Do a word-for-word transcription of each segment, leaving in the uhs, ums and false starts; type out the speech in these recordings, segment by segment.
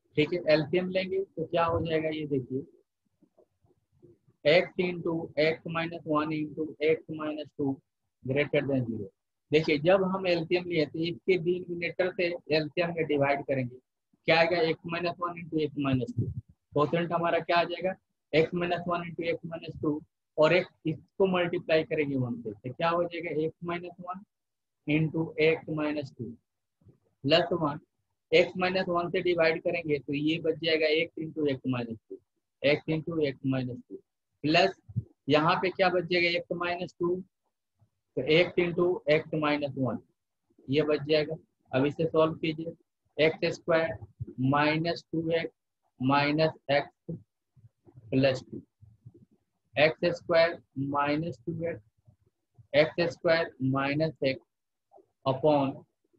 ठीक है, एलसीएम लेंगे तो क्या हो जाएगा, ये देखिए x into x minus one into x minus two greater than zero. देखिए जब हम एलसीएम लिए तो इसके डिनोमिनेटर से एलसीएम में डिवाइड करेंगे, क्या आएगा, x minus one into x minus two. Quotient हमारा क्या आ जाएगा, x minus one into x minus two, और एक इसको मल्टीप्लाई करेंगे वन से, तो क्या हो जाएगा, x minus one into x minus two plus one. X minus one से डिवाइड करेंगे तो ये बच जाएगा x into x minus two, x into x minus two plus यहाँ पे क्या बच जाएगा, एक्स माइनस टू, तो x into x minus one ये बच जाएगा। अब इसे सॉल्व कीजिए, x square minus two x minus x plus two, x square minus two x x square minus x upon,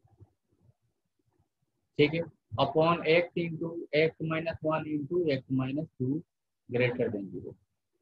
ठीक है, upon x into x minus one into x minus two greater than zero.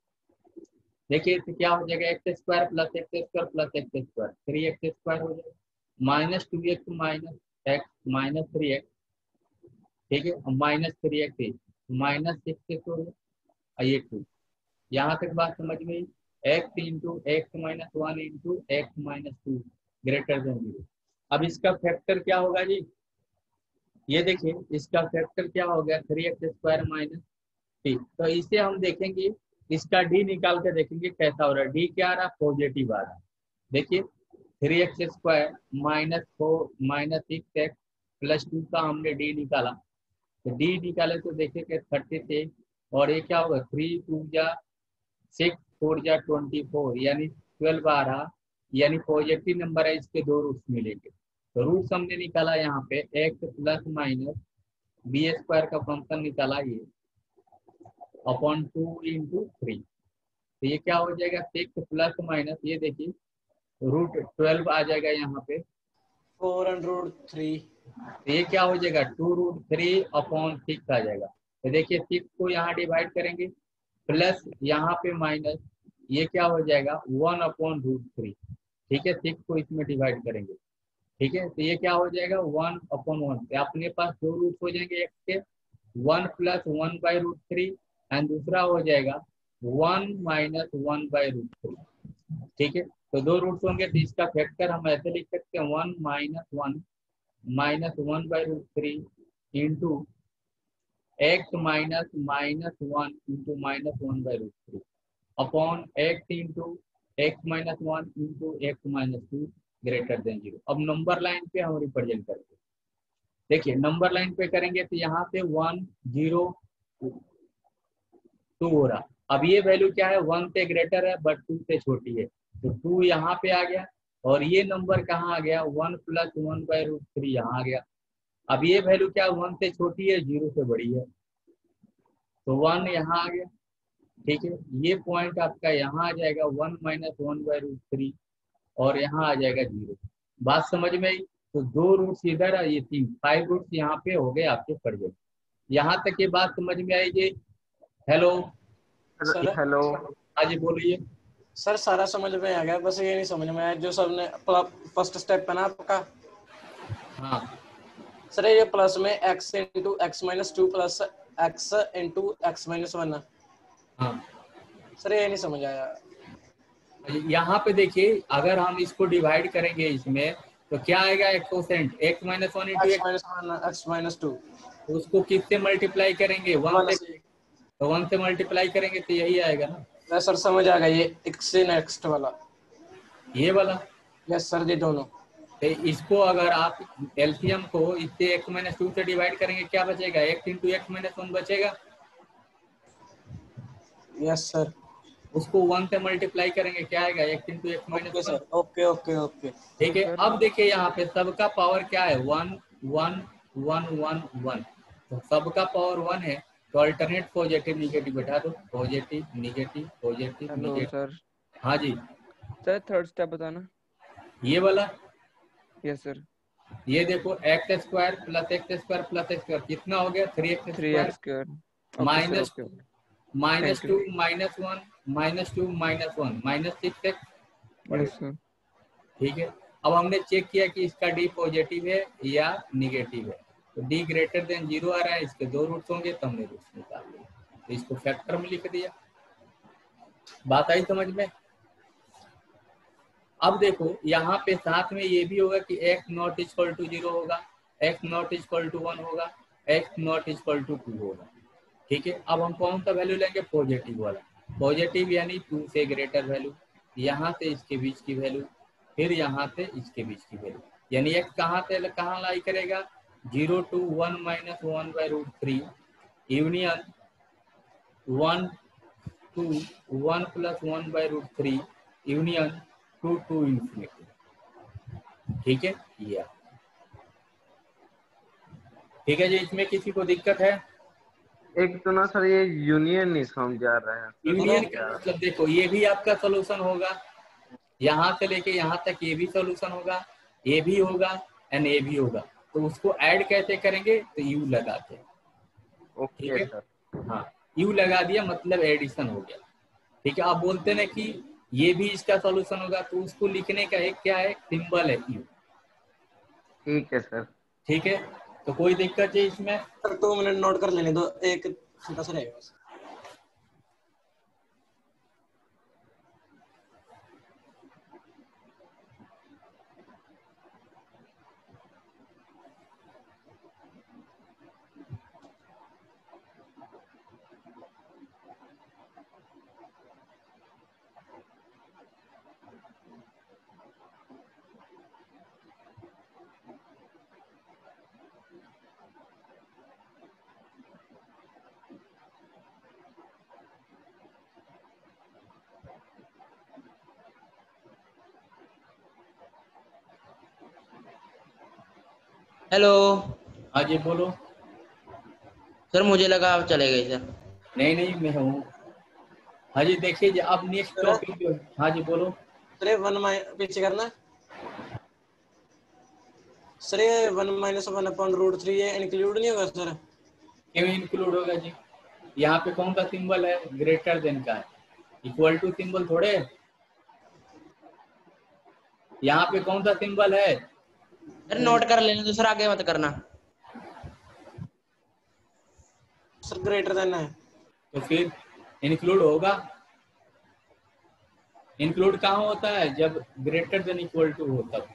देखिए तो क्या हो जाएगा, x square plus x square plus x square, three x square हो जाएगा, minus two x minus x minus three x, ठीक है, minus three x minus six x हो गया, ये टू। यहाँ तक बात समझ में, x into x minus one into x minus two greater than zero. अब इसका फैक्टर क्या होगा जी, ये देखिए इसका फैक्टर क्या हो गया, थ्री एक्स स्क्वायर माइनस, ठीक, तो इसे हम देखेंगे, इसका डी निकाल के देखेंगे कैसा हो रहा है। डी क्या आ रहा है, पॉजिटिव आ रहा है। देखिए three x square minus four minus six x plus two का हमने डी निकाला, तो डी निकाले तो देखिए कि थर्टी सिक्स, और ये क्या होगा, थ्री टू जा सिक्स फोर जा ट्वेंटी फोर यानी ट्वेल्व आ रहा, यानी पॉजिटिव नंबर है, इसके दो रूट्स मिलेंगे। तो रूट्स हमने निकाला यहाँ पे x plus minus b square का फंक्शन निकाला ये अपॉन टू इंटू थ्री, तो ये क्या हो जाएगा, सिक्स प्लस माइनस, ये देखिए रूट ट्वेल्व आ जाएगा यहाँ पे, फोर एंड रूट थ्री, तो ये क्या हो जाएगा, two root three upon six आ जाएगा। तो देखिए सिक्स को यहाँ डिवाइड करेंगे प्लस यहाँ पे माइनस, ये क्या हो जाएगा, वन अपॉन रूट थ्री, ठीक है, सिक्स को इसमें डिवाइड करेंगे, ठीक है, तो ये क्या हो जाएगा, वन अपॉन वन, अपने पास दो रूट हो जाएंगे एक्स के, one plus one by root three and दूसरा हो जाएगा one minus one by root three, ठीक है, तो दो रूट्स होंगे, तो इसका फैक्टर हम ऐसे लिख सकते हैं, one minus one minus one by root three into x minus minus one into minus one by root three upon x into x minus one into x minus two greater than zero. अब number line पे हम represent करते हैं, देखिए number line पे करेंगे तो यहाँ पे वन जीरो टू हो रहा, अब ये वैल्यू क्या है, वन से ग्रेटर है बट टू से छोटी है, तो टू यहाँ पे आ गया, और ये नंबर कहाँ आ गया, one plus one by root three यहाँ आ गया। अब ये वैल्यू क्या, वन से छोटी है जीरो से बड़ी है, तो वन यहाँ आ गया, ठीक है, ये पॉइंट आपका यहाँ आ जाएगा one minus one by root three, और यहाँ आ जाएगा जीरो। बात समझ में आई, तो दो रूट्स इधर है, ये तीन फाइव रूट्स यहाँ पे हो गए आपके पड़ गए। यहाँ तक ये बात समझ में आई जी, हेलो सर हेलो, हाँ जी बोलिए। सर सारा समझ में आ गया, बस ये नहीं समझ में आया जो सबने फर्स्ट स्टेप है ना आपका। हाँ सर ये प्लस में x into x minus two plus x into x minus one, हाँ सर ये नहीं समझ आया। यहाँ पे देखिए अगर हम इसको डिवाइड करेंगे इसमें तो क्या आएगा, एक quotient x minus one into x minus one x minus two, उसको किससे मल्टीप्लाई करेंगे, वन से, तो वन से मल्टीप्लाई करेंगे तो यही आएगा ना। मैं सर समझ आ गया, ये x से नेक्स्ट वाला, ये वाला, यस सर, ये दोनों। तो इसको अगर आप एलसीएम को इससे एक्स माइनस टू से डिवाइड करेंगे क्या बचेगा, x into x minus one बचेगा, यस सर। उसको वन से मल्टीप्लाई करेंगे क्या आएगा, x into x minus one. Sir okay okay okay, ठीक है, अब देखिए यहाँ पे सबका पावर क्या है, one one one one one, तो सबका पावर वन है, तो अल्टरनेट पॉजिटिव निगेटिव बैठा दो, पॉजिटिव निगेटिव पॉजिटिव निगेटिव। हाँ जी सर थर्ड स्टेप बताना, ये वाला, यस सर। ये देखो x square plus x square plus x square कितना हो गया, three x three x square minus minus two minus one minus two minus one minus six x, ठीक है। अब हमने चेक किया कि इसका डी पॉजिटिव है या निगेटिव है, तो डी ग्रेटर देन जीरो आ रहा है, इसके दो रूट्स होंगे तो हमने रूट्स निकाल लिए, तो इसको फैक्टर में लिख दिया। बात आई समझ में? अब देखो यहाँ पे साथ में ये भी होगा कि x not equal to zero होगा, x not equal to one होगा, x not equal to two होगा। ठीक है, अब हम कौन सा वैल्यू लेंगे? पॉजिटिव वाला। पॉजिटिव यानी टू से ग्रेटर वैल्यू, यहाँ से इसके बीच की वैल्यू, फिर यहाँ से इसके बीच की वैल्यू, यानी एक्स कहाँ से कहाँ लाई करेगा? Zero to one minus one by root three union one to one plus one by root three union two to infinity. ठीक है, ये ठीक है जी। इसमें किसी को दिक्कत है? एक तो ना सर ये यूनियन नहीं समझ आ रहा है। यूनियन का मतलब देखो ये भी आपका सोल्यूशन होगा, यहाँ से लेके यहाँ तक ये भी सोल्यूशन होगा, ये भी होगा एंड ये भी होगा। तो उसको ऐड कैसे करेंगे? तो यू लगा के। ठीक है सर, हाँ, यू लगा दिया मतलब एडिशन हो गया। ठीक है, आप बोलते ना कि ये भी इसका सॉल्यूशन होगा, तो उसको लिखने का एक क्या है? सिंबल है यू। ठीक है सर। ठीक है, तो कोई दिक्कत है इसमें? सर दो मिनट नोट कर लेने दो, एक छोटा सा रहेगा। हेलो हाँ जी बोलो। सर, मुझे लगा आप चले गए सर। नहीं नहीं मैं हूँ। हाँ जी देखिए जी, अब नेक्स्ट टॉपिक जो है। हाँ जी बोलो। सर वन माइनस पीछे करना सर, ये one minus one upon root three ये इंक्लूड नहीं होगा सर? क्यों इंक्लूड होगा जी? यहाँ पे कौन सा सिंबल है? ग्रेटर देन का है, इक्वल टू सिंबल थोड़े। यहाँ पे कौन सा सिंबल है? सर नोट कर लेने दो सर, आगे मत करना। सर ग्रेटर देन है तो फिर इंक्लूड होगा। इंक्लूड कहाँ होता है? जब ग्रेटर देन इक्वल टू हो तब।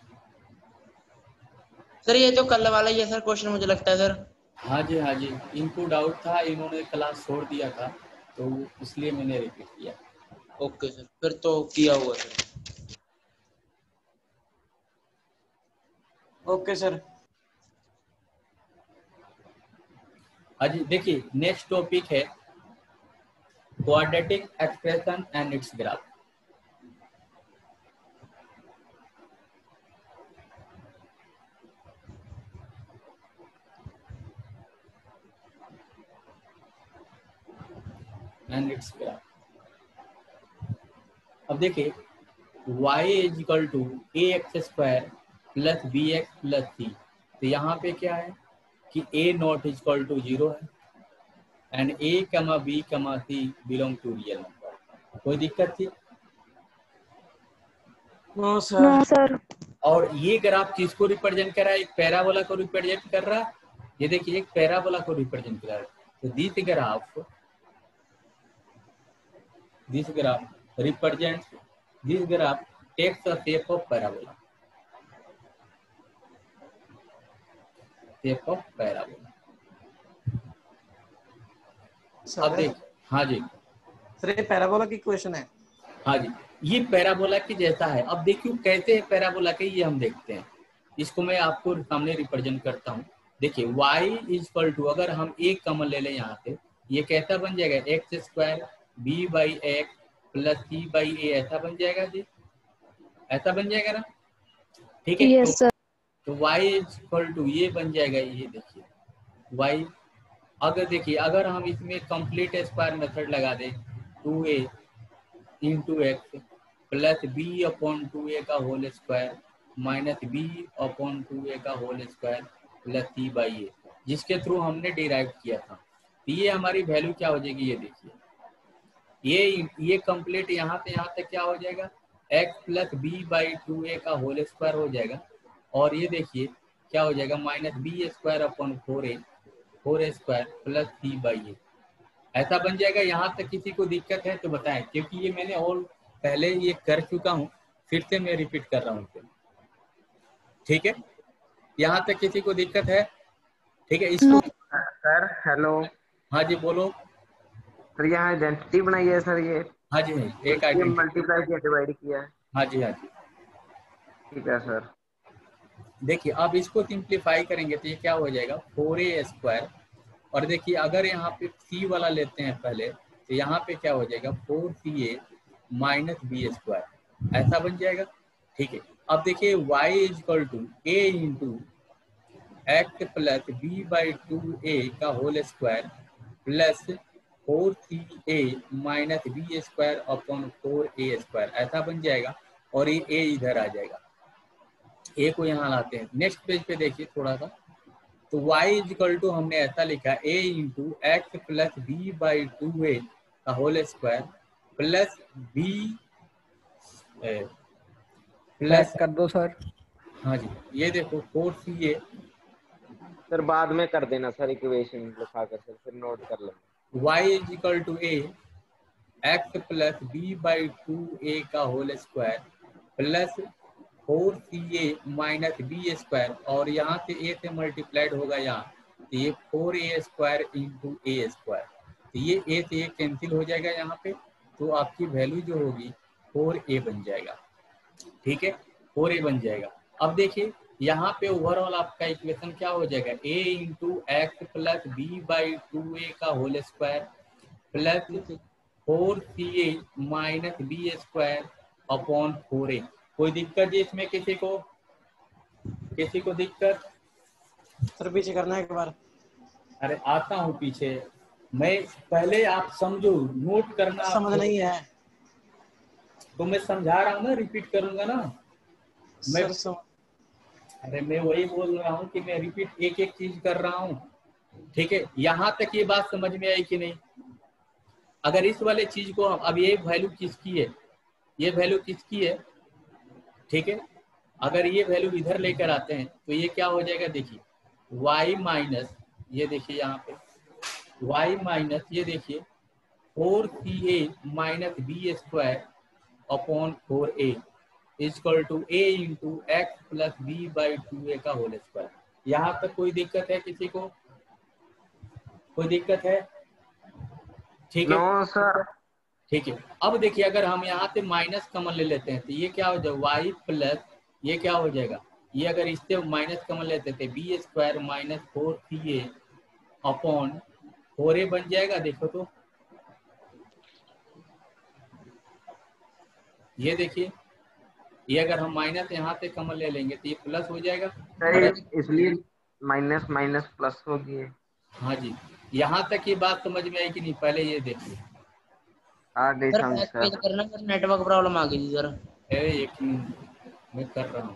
सर ये तो कल वाला ही है सर क्वेश्चन, मुझे लगता है सर। हाँ जी हाँ जी, इनको डाउट था, इन्होंने क्लास छोड़ दिया था तो इसलिए मैंने रिपीट किया। ओके सर, फिर तो किया हुआ सर। Okay sir. हाँ जी देखिए, नेक्स्ट टॉपिक है quadratic expression and its graph. And its graph. अब देखिए y is equal to A x square plus B x plus c. तो यहाँ पे क्या है कि a not is equal to zero है and a comma b comma c belong to real number. कोई दिक्कत थी? No sir. No sir. और ये ग्राफ किसको रिप्रेजेंट कर रहा है? एक पैराबोला को रिप्रेजेंट कर रहा है। ये देखिए एक पैराबोला को रिप्रेजेंट कर रहा है। तो this graph this graph represents this graph takes the shape of parabola. Shape of parabola. अब देख, हाँ जी सर ये पैराबोला की क्वेश्चन है। हाँ जी, ये पैराबोला की जैसा है। अब देखियो कैसे है पैराबोला के, ये हम देखते हैं। इसको मैं आपको सामने रिप्रेजेंट करता हूँ। देखिए y इज इक्वल टू, अगर हम एक कॉमन ले लें यहाँ से, ये कैसा बन जाएगा? X square b by x plus c by a, ऐसा बन जाएगा जी, ऐसा बन जाएगा ना? ठीक है। yes, तो, तो y इज इक्वल टू ये बन जाएगा। ये देखिए y, अगर देखिए अगर हम इसमें कंप्लीट स्क्वायर मेथड लगा दें, two a into x plus b upon two a का whole square minus b upon two a का whole square plus c by a, जिसके थ्रू हमने डिराइव किया था। तो ये हमारी वैल्यू क्या हो जाएगी? ये देखिए, ये ये कंप्लीट यहाँ से यहाँ तक क्या हो जाएगा? X plus b by two a का होल स्क्वायर हो जाएगा। और ये देखिए क्या हो जाएगा minus b square upon four a four a square plus c by a, ऐसा बन जाएगा। यहाँ तक किसी को दिक्कत है तो बताएं, क्योंकि ये मैंने और पहले ये कर चुका हूँ, फिर से मैं रिपीट कर रहा हूँ। ठीक है, यहाँ तक किसी को दिक्कत है? ठीक है, इसको सर हेलो। हाँ जी बोलो। सर यहाँ आइडेंटिटी बनाई है सर, ये हाँ जी हाँ, एक ये आइडेंटिटी। मल्टीप्लाई किया डिवाइड किया है। हाँ जी हाँ जी, ठीक है सर। देखिए अब इसको सिंप्लीफाई करेंगे तो ये क्या हो जाएगा फोर ए स्क्वायर, और देखिए अगर यहाँ पे सी वाला लेते हैं पहले तो यहाँ पे क्या हो जाएगा four c a minus b square, ऐसा बन जाएगा। ठीक है, अब देखिए y is equal to a into x plus b by two a का whole square plus four c a minus b square upon four a square, ऐसा बन जाएगा। और ये a इधर आ जाएगा, a को यहाँ लाते हैं। नेक्स्ट पेज पे देखिए थोड़ा सा, तो y इज इक्वल टू हमने ऐसा लिखा a into x plus b by two a का whole square plus b plus कर दो सर। हाँ जी, ये देखो फोर सी ए सर बाद में कर देना सर, इक्वेशन लिखा कर सर, फिर नोट कर लेंगे। y is equal to A x plus b by two a का whole square plus four c a minus b square, और यहाँ से a से मल्टीप्लाइड होगा यहाँ, तो ये four a square into a square, तो ये a से a कैंसिल हो जाएगा यहाँ पे, तो आपकी वैल्यू जो होगी फोर ए बन जाएगा। ठीक है, फोर ए बन जाएगा। अब देखिए यहाँ पे ओवरऑल आपका इक्वेशन क्या हो जाएगा a into x plus b by two a का whole square plus four c a minus b square upon four a. कोई दिक्कत जी इसमें किसी को? किसी को दिक्कत? सर पीछे करना है एक बार। अरे आता हूँ पीछे, मैं पहले आप समझो, नोट करना समझ नहीं है तो मैं समझा रहा हूँ ना, रिपीट करूंगा ना मैं। सर सम... अरे मैं वही बोल रहा हूँ कि मैं रिपीट एक एक चीज कर रहा हूँ। ठीक है, यहाँ तक ये बात समझ में आई कि नहीं? अगर इस वाले चीज को हम, अब ये वैल्यू किसकी है, ये वैल्यू किसकी है? ठीक है, अगर ये वैल्यू इधर लेकर आते हैं तो ये क्या हो जाएगा, देखिए y माइनस, ये देखिए यहाँ पे y माइनस, ये देखिए four c a minus b square upon four a is equal to a into x plus b by two a का होल स्क्वायर। यहाँ तक कोई दिक्कत है किसी को? कोई दिक्कत है? ठीक है नो सर। ठीक है, अब देखिए अगर हम यहाँ से माइनस कॉमन ले लेते हैं तो ये क्या हो जाएगा y प्लस, ये क्या हो जाएगा, ये अगर इससे माइनस कॉमन लेते थे b square minus four c a upon four a बन जाएगा। देखो तो ये देखिए, ये अगर हम माइनस यहाँ से कॉमन ले लेंगे तो ये प्लस हो जाएगा। इसलिए माइनस माइनस प्लस हो गई। हाँ जी, यहाँ तक ये बात समझ में आई कि नहीं? पहले ये देखिए आ गई सर समझ बैक सर। पेज करना सर, नेटवर्क प्रॉब्लम आ गई थी सर। अरे एक मिनट मैं कर रहा हूँ।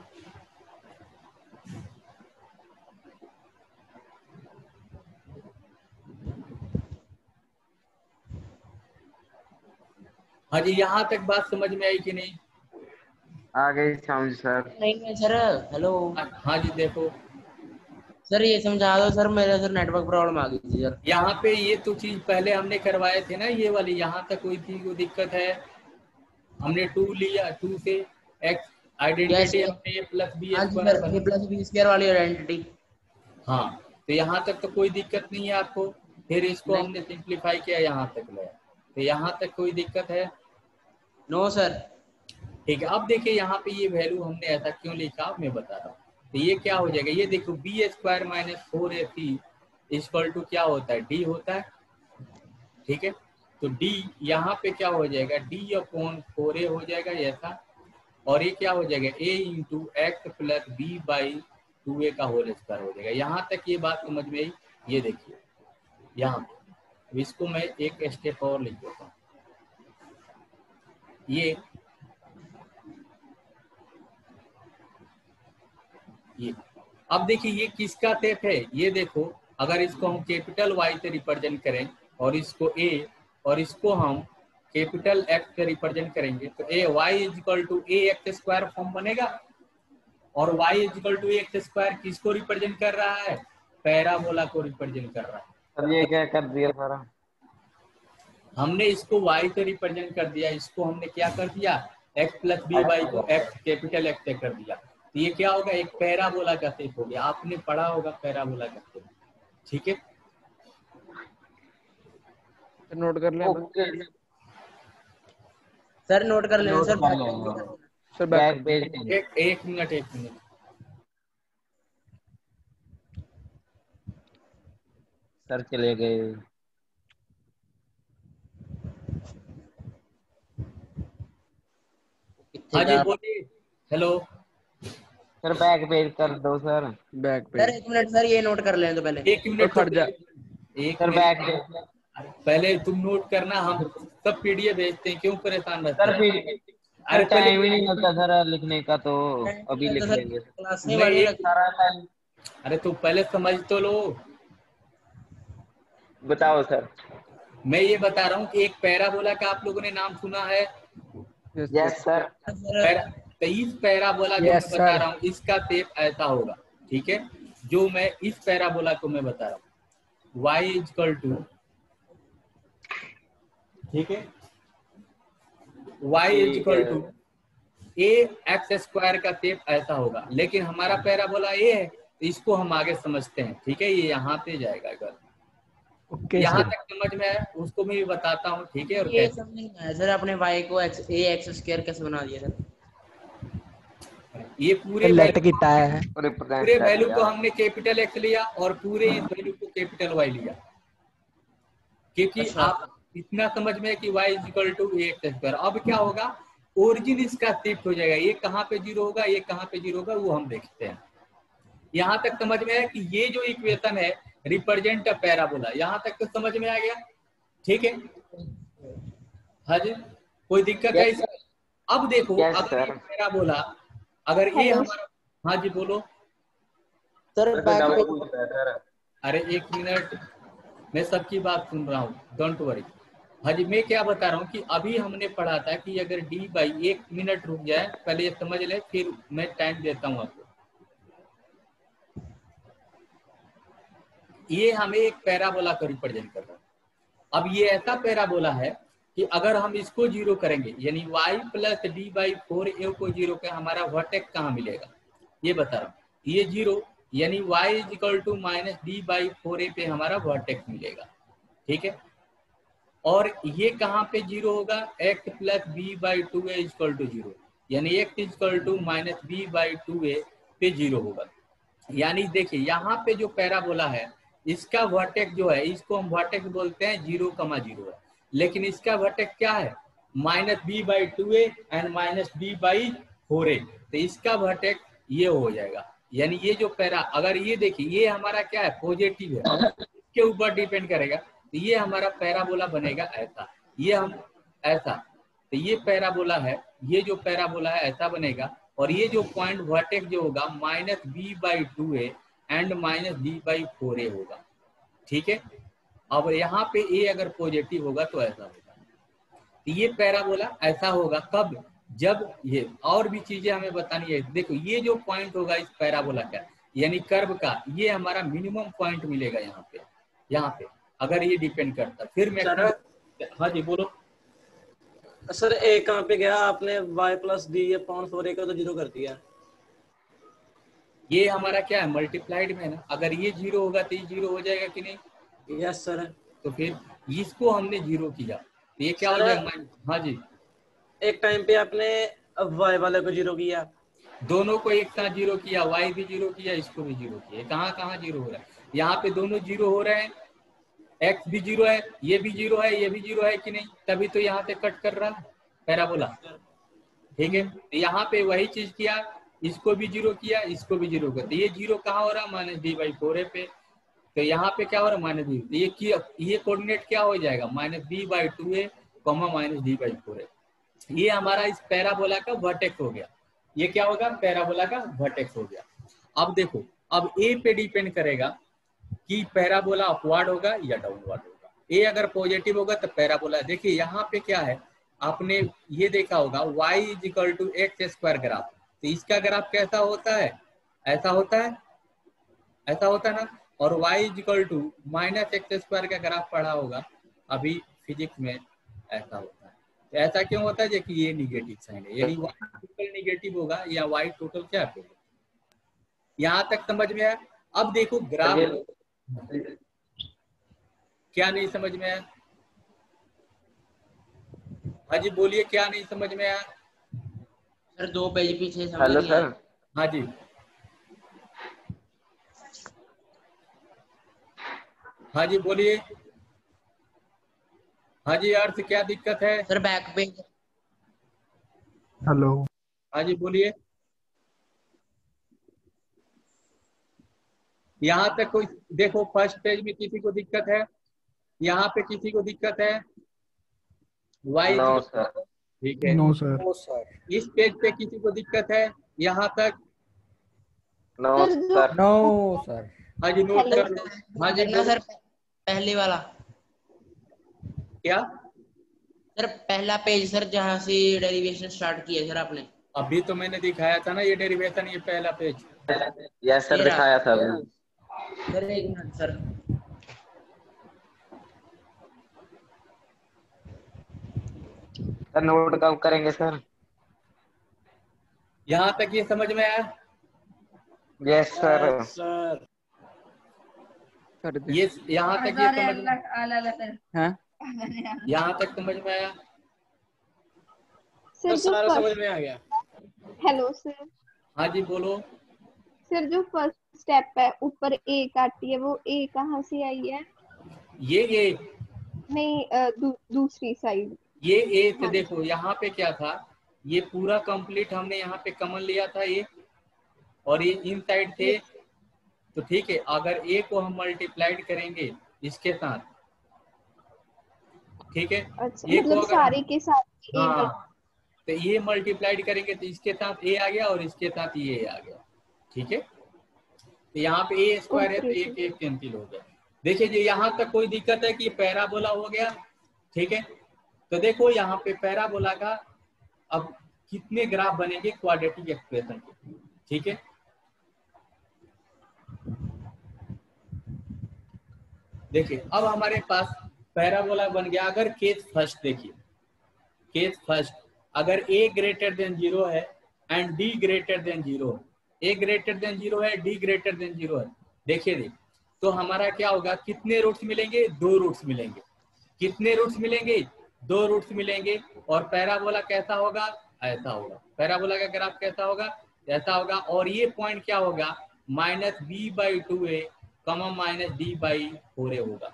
हाँ जी, यहाँ तक बात समझ में आई कि नहीं? आ गई समझ सर। नहीं नहीं सर, हेलो हाँ जी, देखो सर ये समझा दो सर, मेरे सर नेटवर्क प्रॉब्लम आ गई थी सर। यहाँ पे ये तो चीज पहले हमने करवाए थे ना, ये वाली, यहाँ तक कोई चीज को दिक्कत है? हमने टू लिया, टू से एक्स आइडेंटिटी हमने प्लस बी स्क्वायर, ये प्लस बी स्क्वायर वाली आइडेंटिटी। हाँ, तो यहाँ तक तो कोई दिक्कत नहीं है आपको। फिर इसको हमने सिंप्लीफाई किया, यहाँ तक लाया, तो यहाँ तक कोई दिक्कत है? No sir. ठीक है, अब देखिए यहाँ पे ये वैल्यू हमने ऐसा क्यों लिखा मैं बता रहा हूँ। तो ये क्या हो जाएगा, ये देखो b square minus four a c equal to क्या होता है, डी होता है। ठीक है, तो डी यहाँ पे क्या हो जाएगा, डी अपॉन फोर ए हो जाएगा ऐसा, और ये क्या हो जाएगा a into x plus b by two a का होल स्क्वायर हो जाएगा। यहाँ तक ये बात समझ में आई? ये देखिए यहाँ पे, इसको मैं एक स्टेप और लिख देता हूँ। ये ये अब देखिए ये किसका टेप है, ये देखो अगर इसको हम कैपिटल वाई से रिप्रेजेंट करें और इसको ए और इसको हम कैपिटल एक्स से रिप्रेजेंट करेंगे तो a y is equal to A x square form बनेगा। और y is equal to x square किसको रिप्रेजेंट कर रहा है? पैराबोला को रिप्रेजेंट कर रहा है। सर ये क्या कर दिया सर? हमने इसको y से रिप्रेजेंट कर दिया, इसको हमने क्या कर दिया, x प्लस बी वाई को x कैपिटल x से कर दिया। तो ये क्या होगा, एक पैराबोला का शेप हो गया। आपने पढ़ा होगा पैराबोला का शेप, ठीक है। नोट कर लें। ओके सर नोट कर लेना नोट सर। कर लेंगे। सर बैक बैक पेज एक एक मिनट एक मिनट सर चले गए। हाँ जी बोलिए। हेलो सर बैक पेज कर दो सर। Back sir page. एक मिनट सर, ये नोट कर लेने तो पहले। एक मिनट खड़ जा। एक सर मिनट बैक पेज पहले तुम नोट करना, हम सब पीडीएफ भेजते हैं, क्यों परेशान रहते सर हैं? फिर अरे टाइम ही पहले नहीं मिलता सर लिखने का, तो अभी लिख लेंगे क्लास मैं वाली एक- सारा टाइम। अरे तो पहले समझ तो लो। बताओ सर। मैं ये बता रहा हूँ कि एक पैराबोला का आप लोगों ने नाम सुना है? Yes yes sir. पैरा, तो इस पैराबोला जो Yes, मैं बता sir. रहा हूँ इसका शेप ऐसा होगा, ठीक है। जो मैं इस पैराबोला को मैं बता रहा हूँ y इज इक्वल टू, ठीक है, y is equal to A x square का शेप ऐसा होगा। लेकिन हमारा पैराबोला ए है तो इसको हम आगे समझते हैं, ठीक है। ये यहाँ पे जाएगा, अगर ओके यहाँ सर। तक समझ में आया उसको मैं भी बताता हूँ, ठीक है। और ये कैसे समझ नहीं आया सर, अपने y को x ए एक्स स्क्वायर कैसे बना दिया सर? ये पूरे लेट वैल्यू किटा है। पूरे वैल्यू को हमने कैपिटल एक्स लिया और पूरे इस वैल्यू को कैपिटल वाई लिया, क्योंकि अच्छा। आप इतना समझ में है कि y is equal to x square. अब क्या होगा, ओरिजिन इसका शिफ्ट हो जाएगा। ये कहाँ पे जीरो होगा, ये कहाँ पे जीरो होगा, वो हम देखते हैं। यहाँ तक समझ में है कि ये जो इक्वेशन है रिप्रेजेंट अ पैराबोला, यहाँ तक तो समझ में आ गया, ठीक है। हाँ जी, कोई दिक्कत है Yes, इसमें? अब देखो Yes, अगर ये sir. पैराबोला, अगर ये Hello. हमारा, हाँ जी बोलो। सर बैक पे सर अरे एक मिनट, मैं सबकी बात सुन रहा हूँ, डोंट वरी। हाँ जी, मैं क्या बता रहा हूँ कि अभी हमने पढ़ा था कि अगर डी बाई, एक मिनट रुक जाए पहले ये समझ ले, फिर मैं टाइम देता हूँ आपको। ये हमें एक पैराबोला को रिप्रेजेंट कर रहा है। अब ये ऐसा पैराबोला है कि अगर हम इसको जीरो करेंगे, यानी y plus d by four a को जीरो के हमारा वर्टेक्स कहाँ मिलेगा, ये बता रहा हूँ। ये जीरो यानी y is equal to minus D by four a पे हमारा वर्टेक्स मिलेगा, ठीक है। और ये कहाँ पे जीरो होगा, x plus b by two a is equal to zero, यानी x is equal to minus B by two a पे जीरो होगा। यानी देखिए यहाँ पे जो पैराबोला है इसका वर्टेक्स जो है, इसको हम वर्टेक्स बोलते हैं जीरो कमा जीरो है, लेकिन इसका वर्टेक्स क्या है, minus B by two A and minus B by four a. तो इसका वर्टेक्स ये हो जाएगा। यानी ये जो पैरा, अगर ये देखिए ये हमारा क्या है, पॉजिटिव है, इसके ऊपर डिपेंड करेगा। तो ये हमारा पैराबोला बनेगा ऐसा, ये हम ऐसा, तो ये पैराबोला है, ये जो पैराबोला है ऐसा बनेगा। और ये जो पॉइंट वर्टेक्स जो होगा minus B by two A and minus B by four a होगा, ठीक है। अब यहाँ पे ए अगर पॉजिटिव होगा तो ऐसा होगा। तो ये पैराबोला ऐसा होगा कब, जब ये, और भी चीजें हमें बतानी है। देखो ये जो पॉइंट होगा इस पैराबोला का, यानी कर्व का, ये हमारा मिनिमम पॉइंट मिलेगा यहाँ पे, यहाँ पे अगर ये डिपेंड करता। फिर मैं, हाँ जी बोलो। सर ए कहाँ पे गया आपने, y प्लस डी ये पॉइंट फोर ए का तो जीरो कर दिया। ये हमारा क्या है, मल्टीप्लाइड में ना, अगर ये जीरो होगा तो ये जीरो हो जाएगा कि नहीं। Yes sir. तो फिर इसको हमने जीरो किया तो ये क्या हो सर, जाएगा। हाँ जी, एक टाइम पे आपने y वाले को जीरो किया, दोनों को एक साथ जीरो किया, y भी जीरो किया, इसको भी जीरो किया। कहाँ कहाँ जीरो हो रहा है, यहाँ पे दोनों जीरो हो रहे हैं, x भी जीरो है, ये भी जीरो है, ये भी जीरो है कि नहीं, तभी तो यहाँ पे कट कर रहा है पैराबोला, ठीक है। यहाँ पे वही चीज किया, इसको भी जीरो किया, इसको भी जीरो किया। तो ये जीरो कहाँ हो रहा है, minus D by four a पे। तो यहाँ पे क्या हो रहा है, माइनस डी। तो ये किया, ये कोऑर्डिनेट क्या हो जाएगा, minus B by two a comma minus D by four ए। ये हमारा इस पैराबोला का वर्टेक्स हो गया। ये क्या होगा, पैराबोला का वर्टेक्स हो गया। अब देखो, अब ए पे डिपेंड करेगा कि पैराबोला अपवर्ड होगा या डाउनवर्ड होगा। ए अगर पॉजिटिव होगा तो पैराबोला, देखिए यहाँ पे क्या है, आपने ये देखा होगा y is equal to x square graph, तो इसका ग्राफ कैसा होता है, ऐसा होता है, ऐसा होता है ना। और y is equal to minus x square का ग्राफ पढ़ा होगा अभी फिजिक्स में, ऐसा होता है। तो ऐसा क्यों होता है, कि ये निगेटिव साइन है, यानी y टोटल निगेटिव होगा या y टोटल क्या होगा। यहाँ तक समझ में आया। अब देखो ग्राफ क्या नहीं समझ में आया, हाँ जी बोलिए, क्या नहीं समझ में आया। सर दो पेज पीछे समझ हेलो नहीं आया। सर। हाँ जी, हाँ जी बोलिए। हाँ जी, अर्थ क्या दिक्कत है। Sir back page. हेलो। हाँ जी बोलिए। यहाँ तक कोई देखो, फर्स्ट पेज में किसी को दिक्कत है, यहाँ पे किसी को दिक्कत है। वाई नो सर। ठीक है। No sir. No sir. इस पेज पे किसी को दिक्कत है, यहाँ तक। No sir. No sir. हाँ जी नोट कर लो। हाँ जी करना बोलो। सर पहले वाला, क्या, सर पहला पेज सर जहाँ से डेरिवेशन स्टार्ट किया है सर आपने। अभी तो मैंने दिखाया था ना ये डेरिवेशन, ये पहला पेज। यस सर, ये रहा। दिखाया था अभी। सर एक मिनट सर, सर नोट कब करेंगे सर। यहाँ तक ये समझ में आया। Yes sir. सर कर दे। ये यहाँ तक ये समझ में, हाँ यहाँ तक समझ में आया। सर सारा समझ में आ गया। Hello sir. हाँ जी बोलो। सर जो फर्स्ट स्टेप है, ऊपर ए काटी है, वो ए कहाँ से आई है। ये ये नहीं, अ, दू, दूसरी साइड। ये ए से देखो, यहाँ पे क्या था, ये पूरा कंप्लीट हमने यहाँ पे कमन लिया था ये, और ये इन साइड थे। तो ठीक है, अगर ए को हम मल्टीप्लाइड करेंगे इसके साथ, ठीक है। अच्छा, ये को मतलब अगर सारे के साथ ए हाँ, तो ये मल्टीप्लाइड करेंगे तो इसके साथ ए आ गया और इसके साथ ये आ गया, ठीक है। तो यहाँ पे ए स्क्वायर है तो एक एक कैंसिल हो गया। देखिए जी, यहाँ तक कोई दिक्कत है कि पैराबोला हो गया, ठीक है। तो देखो यहाँ पे पैराबोला का अब कितने ग्राफ बनेंगे क्वाड्रेटिक एक्सप्रेशन के, ठीक है। देखिए अब हमारे पास पैराबोला बन गया। अगर केस फर्स्ट देखिए, केस फर्स्ट अगर a ग्रेटर देन जीरो है and d greater than zero है, a ग्रेटर देन जीरो है, d ग्रेटर देन जीरो है, देखिए देख, तो हमारा क्या होगा, कितने रूट्स मिलेंगे, दो रूट्स मिलेंगे। कितने रूट्स मिलेंगे, दो रूट्स मिलेंगे। और पैराबोला कैसा होगा, ऐसा होगा। पैराबोला का ग्राफ कैसा होगा, ऐसा होगा। और ये पॉइंट क्या होगा, minus B by two A comma minus D by four a होगा,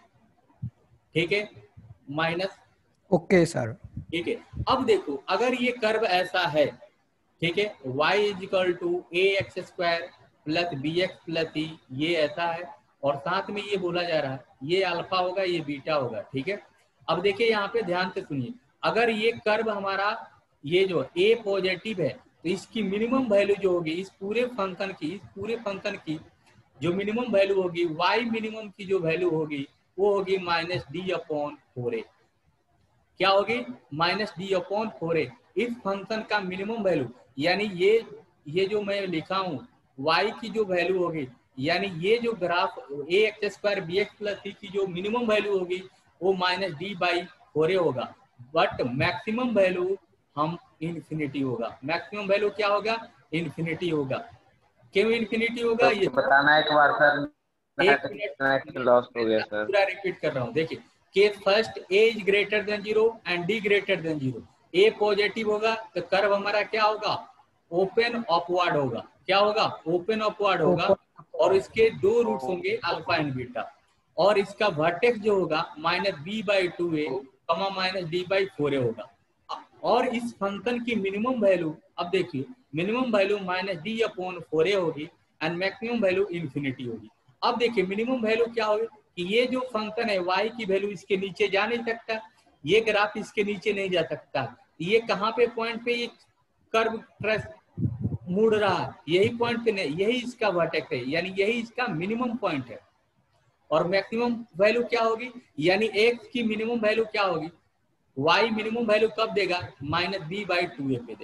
ठीक है। Minus, okay sir. ठीक है। अब देखो अगर ये कर्व ऐसा है, ठीक है, y is equal to A x square plus B x plus e, ये ऐसा है। और साथ में ये बोला जा रहा है ये अल्फा होगा, ये बीटा होगा, ठीक है। अब देखिए यहाँ पे ध्यान से सुनिए, अगर ये कर्व हमारा ये जो a पॉजिटिव है तो इसकी मिनिमम वैल्यू जो होगी इस पूरे फंक्शन की, इस पूरे फंक्शन की जो मिनिमम वैल्यू होगी, y मिनिमम की जो वैल्यू होगी वो होगी minus D upon four a. क्या होगी, minus D upon four a, इस फंक्शन का मिनिमम वैल्यू। यानी ये ये जो मैं लिखा हूँ y की जो वैल्यू होगी, यानी ये जो graph a x square B x plus c की जो मिनिमम वैल्यू होगी वो minus D by four a होगा। बट मैक्सिमम वैल्यू हम इन्फिनिटी होगा। मैक्सिमम वैल्यू क्या होगा, इन्फिनिटी होगा। क्यों इन्फिनिटी होगा, तो ये बताना एक बार सर। एक मिनट लॉस्ट हो गया सर। पूरा रिपीट कर रहा हूँ। देखिए case first a is greater than zero and d greater than zero. a positive होगा तो कर्व हमारा क्या होगा, ओपन अपवर्ड होगा। क्या होगा, ओपन अपवर्ड होगा। और इसके दो रूट्स होंगे अल्फा एंड बीटा। और इसका वर्टेक्स जो होगा minus B by two A comma minus D by four a होगा। और इस फंक्शन की मिनिमम वैल्यू, अब देखिए minimum value minus D upon four ए होगी एंड मैक्सिमम वैल्यू इन्फिनिटी होगी। अब देखिए मिनिमम वैल्यू क्या होगी कि ये जो फंक्शन है y की वैल्यू इसके नीचे जा नहीं सकता, ये ग्राफ इसके नीचे नहीं जा सकता। ये कहाँ पे पॉइंट पे ये कर्व ट्रेस मुड़ रहा है, यही पॉइंट पे नहीं, यही इसका वर्टेक्स है, यानी यही इसका मिनिमम पॉइंट है। और मैक्सिमम वैल्यू क्या होगी, यानी x की मिनिमम वैल्यू क्या होगी, y मिनिमम वैल्यू कब देगा, minus B by two a पे देगा।